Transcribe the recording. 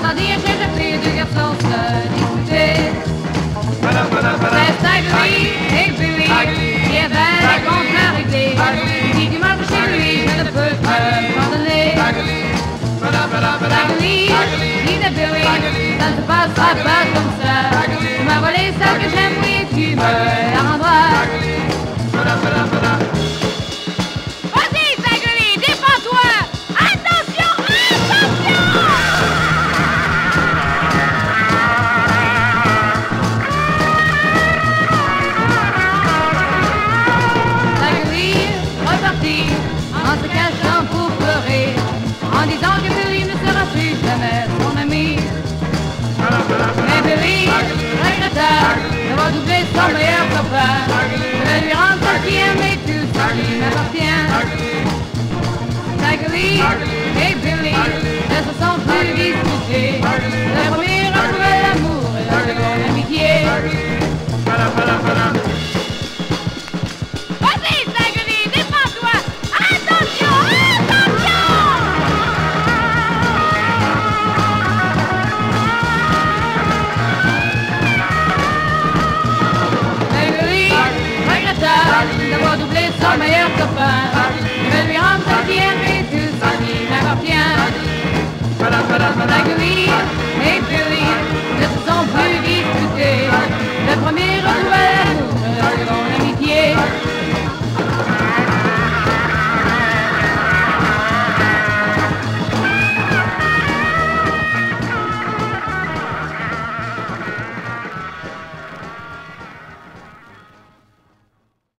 dire que j'ai pris deux garçons se discuter. C'est Stagger et Billy qui avaient des contrariétés. Il dit du mal chez lui, je ne peux pas pardonner. Stagger dit à Billy, ça ne se passera pas comme ça. Tu m'as volé celle que j'aime, oui, tu me la rendras. Vas-y, Stagger, défends-toi. Attention, attention. En se cachant pour pleurer, en disant que Billy ne sera plus jamais son ami. Mais Billy regretta d'avoir doublé son meilleur copain. Je vais lui rendre ce qui aime et tout ce qui m'appartient. Stagger et Billy ne se sont plus disputés. Le premier a trouvé l'amour et le second l'amitié. D'avoir doublé son meilleur copain. Je vais lui rendre ce qui aime et tout ce qui m'appartient. Stagger